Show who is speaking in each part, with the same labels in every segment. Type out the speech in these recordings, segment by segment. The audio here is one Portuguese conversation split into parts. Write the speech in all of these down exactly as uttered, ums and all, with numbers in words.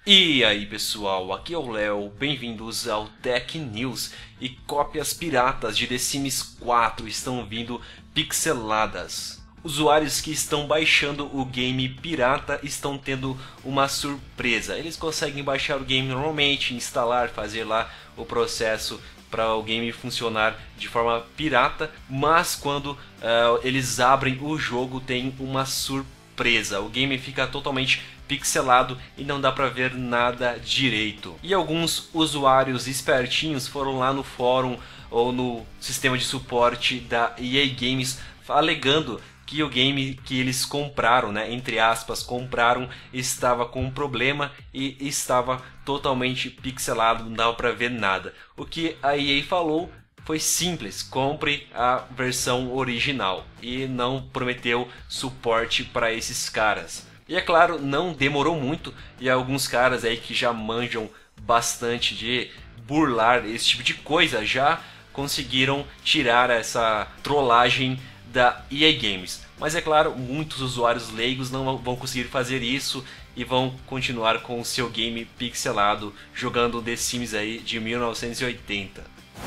Speaker 1: E aí pessoal, aqui é o Léo, bem-vindos ao Tech News. E cópias piratas de The Sims quatro estão vindo pixeladas. Usuários que estão baixando o game pirata estão tendo uma surpresa. Eles conseguem baixar o game normalmente, instalar, fazer lá o processo para o game funcionar de forma pirata, mas quando uh, eles abrem o jogo tem uma surpresa. O game fica totalmente pixelado e não dá para ver nada direito. E alguns usuários espertinhos foram lá no fórum ou no sistema de suporte da E A Games alegando que o game que eles compraram, né, entre aspas, compraram, estava com um problema e estava totalmente pixelado, não dava para ver nada. O que a E A falou foi simples: compre a versão original, e não prometeu suporte para esses caras. E é claro, não demorou muito e alguns caras aí que já manjam bastante de burlar esse tipo de coisa já conseguiram tirar essa trollagem da E A Games. Mas é claro, muitos usuários leigos não vão conseguir fazer isso e vão continuar com o seu game pixelado jogando The Sims aí de mil novecentos e oitenta.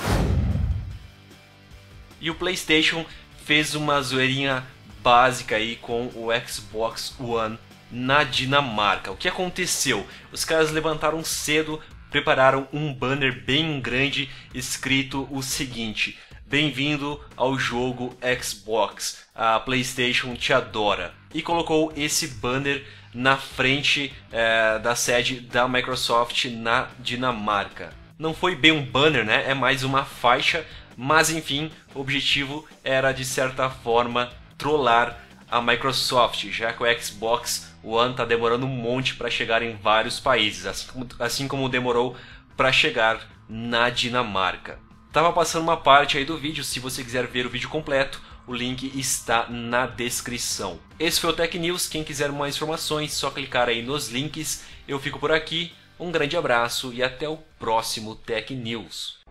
Speaker 1: E o PlayStation fez uma zoeirinha básica aí com o Xbox One na Dinamarca. O que aconteceu? Os caras levantaram cedo, prepararam um banner bem grande escrito o seguinte: bem-vindo ao jogo Xbox, a PlayStation te adora. E colocou esse banner na frente é, da sede da Microsoft na Dinamarca. Não foi bem um banner, né? É mais uma faixa, mas enfim, o objetivo era de certa forma trollar a Microsoft, já que o Xbox One está demorando um monte para chegar em vários países, assim como, assim como demorou para chegar na Dinamarca. Tava passando uma parte aí do vídeo, se você quiser ver o vídeo completo, o link está na descrição. Esse foi o Tech News, quem quiser mais informações, só clicar aí nos links. Eu fico por aqui, um grande abraço e até o próximo Tech News.